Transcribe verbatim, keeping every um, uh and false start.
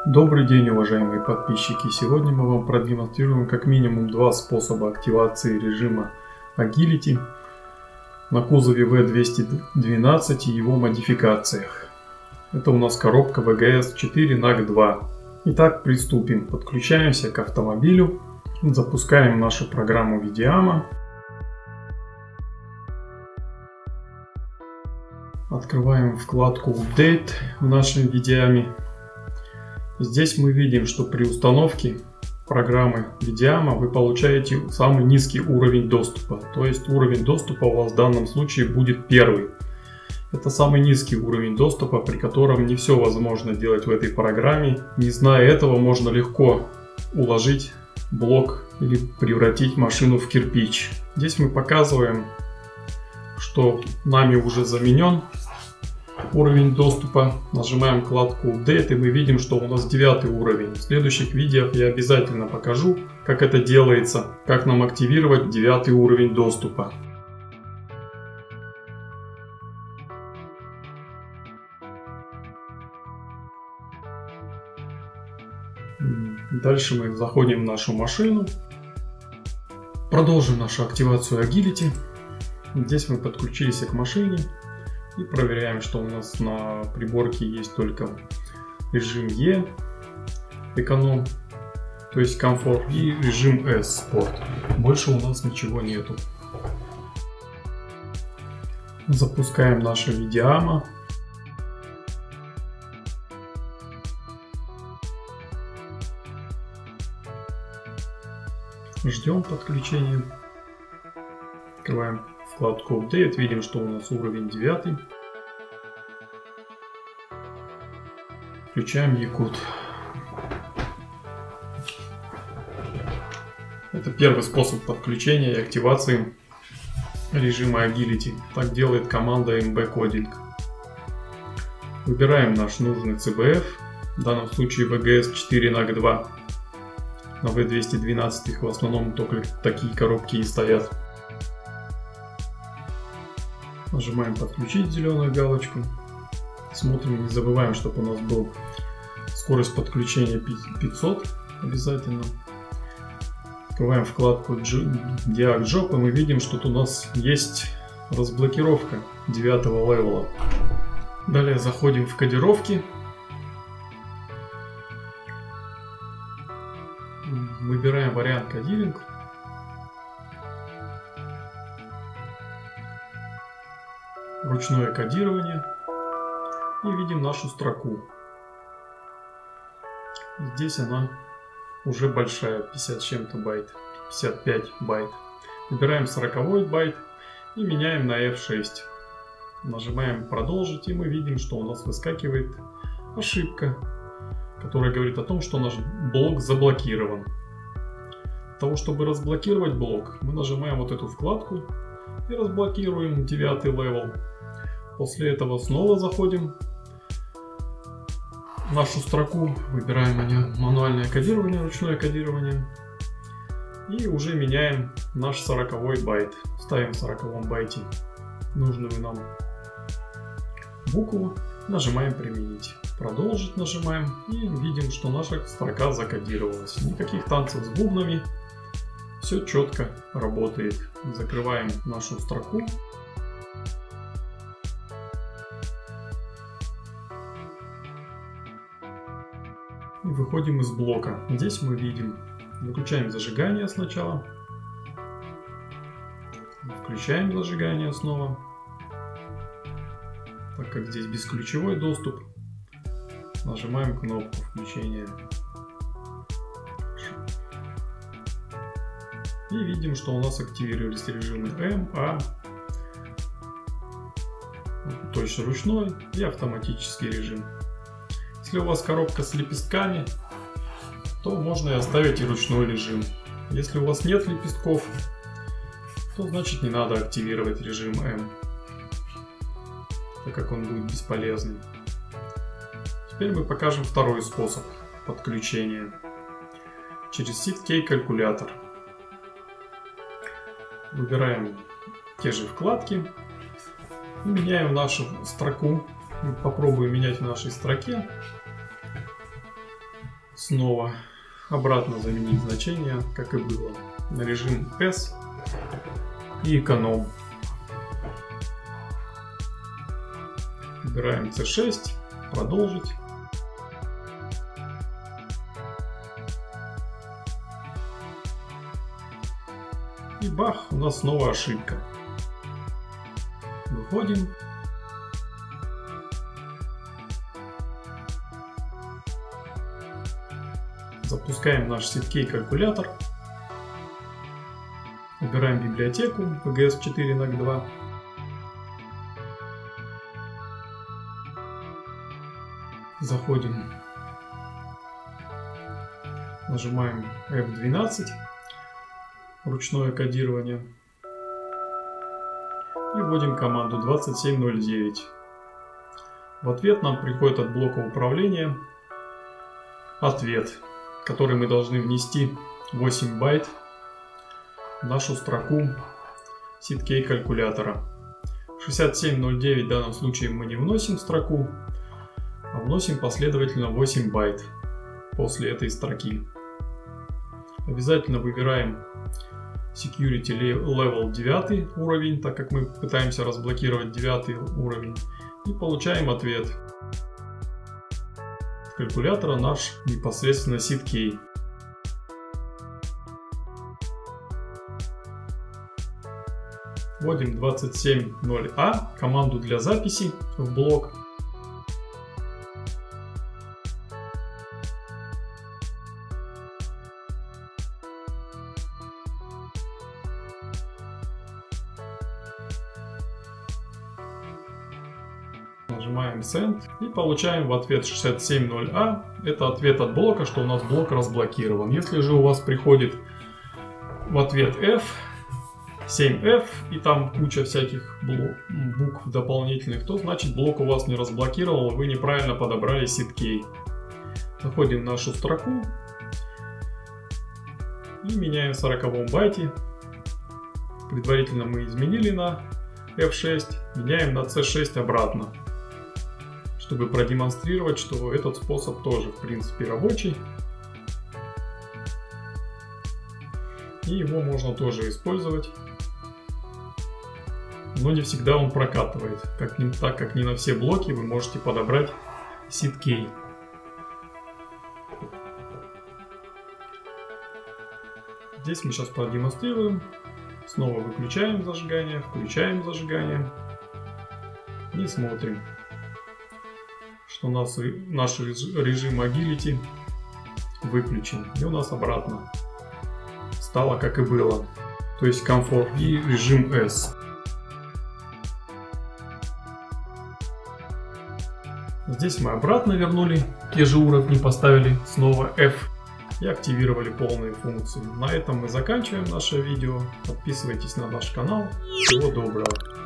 Добрый день, уважаемые подписчики! Сегодня мы вам продемонстрируем как минимум два способа активации режима Agility на кузове ви двести двенадцать и его модификациях. Это у нас коробка ви джи эс четыре нак два. Итак, приступим. Подключаемся к автомобилю, запускаем нашу программу Видиама. Открываем вкладку Update в нашем Видиаме. Здесь мы видим, что при установке программы Видиама вы получаете самый низкий уровень доступа. То есть уровень доступа у вас в данном случае будет первый. Это самый низкий уровень доступа, при котором не все возможно делать в этой программе. Не зная этого, можно легко уложить блок или превратить машину в кирпич. Здесь мы показываем, что нами уже заменен уровень доступа. Нажимаем вкладку Update, и мы видим, что у нас девятый уровень. В следующих видео я обязательно покажу, как это делается, как нам активировать девятый уровень доступа. Дальше мы заходим в нашу машину, продолжим нашу активацию Agility. Здесь мы подключились к машине и проверяем, что у нас на приборке есть только режим E, эконом, то есть комфорт, и режим S, спорт. Больше у нас ничего нету. Запускаем наше Видиама. Ждем подключения. Открываем вкладку Update, видим, что у нас уровень девятый. Включаем Якут. Это первый способ подключения и активации режима Agility. Так делает команда эм бэ Coding. Выбираем наш нужный си би эф, в данном случае ви джи эс четыре нак два. На ви двести двенадцать в основном только такие коробки и стоят. Нажимаем подключить зеленую галочку. Смотрим, не забываем, чтобы у нас был скорость подключения пятьсот обязательно. Открываем вкладку Diag Job, и мы видим, что тут у нас есть разблокировка девятого левела. Далее заходим в кодировки. Выбираем вариант кодирования. Ручное кодирование. И видим нашу строку. Здесь она уже большая, пятьдесят с чем-то байт, пятьдесят пять байт. Выбираем сороковой байт и меняем на эф шесть. Нажимаем продолжить, и мы видим, что у нас выскакивает ошибка, которая говорит о том, что наш блок заблокирован. Для того, чтобы разблокировать блок, мы нажимаем вот эту вкладку и разблокируем девятый левел. После этого снова заходим в нашу строку, выбираем мануальное кодирование, ручное кодирование, и уже меняем наш сороковой байт. Ставим в сороковом байте нужную нам букву, нажимаем применить. Продолжить нажимаем и видим, что наша строка закодировалась. Никаких танцев с бубнами, все четко работает. Закрываем нашу строку. И выходим из блока. Здесь мы видим, выключаем зажигание сначала, включаем зажигание снова, так как здесь бесключевой доступ. Нажимаем кнопку включения. И видим, что у нас активировались режимы М, А, то есть ручной и автоматический режим. Если у вас коробка с лепестками, то можно и оставить и ручной режим. Если у вас нет лепестков, то значит не надо активировать режим М, так как он будет бесполезным. Теперь мы покажем второй способ подключения через си кей калькулятор. Выбираем те же вкладки и меняем нашу строку. Попробуем менять в нашей строке. снова обратно заменить значение, как и было, на режим S и эконом. Выбираем си шесть, продолжить. И бах, у нас снова ошибка. Выходим. Запускаем наш ситкей калькулятор. Выбираем библиотеку ви джи эс четыре ноль два. Заходим. Нажимаем эф двенадцать. Ручное кодирование. И вводим команду двадцать семь ноль девять. В ответ нам приходит от блока управления ответ, который мы должны внести восемь байт в нашу строку ситкей калькулятора. шестьдесят семь ноль девять в данном случае мы не вносим в строку, а вносим последовательно восемь байт после этой строки. Обязательно выбираем Security Level девять уровень, так как мы пытаемся разблокировать девятый уровень, и получаем ответ. С калькулятора наш непосредственно ситкей. Вводим двадцать семь ноль а, команду для записи в блок. Нажимаем Send и получаем в ответ шестьдесят семь ноль а. Это ответ от блока, что у нас блок разблокирован. Если же у вас приходит в ответ F, семь эф и там куча всяких букв дополнительных, то значит блок у вас не разблокировал, вы неправильно подобрали ситкей. Заходим в нашу строку и меняем в сороковом байте. Предварительно мы изменили на эф шесть, меняем на си шесть обратно, чтобы продемонстрировать, что этот способ тоже в принципе рабочий. И его можно тоже использовать. Но не всегда он прокатывает, как не, так как не на все блоки вы можете подобрать ситкей. Здесь мы сейчас продемонстрируем. Снова выключаем зажигание, включаем зажигание и смотрим, что у нас наш режим Agility выключен, и у нас обратно стало как и было, то есть комфорт и режим S. Здесь мы обратно вернули те же уровни, поставили снова F и активировали полные функции. На этом мы заканчиваем наше видео. Подписывайтесь на наш канал. Всего доброго.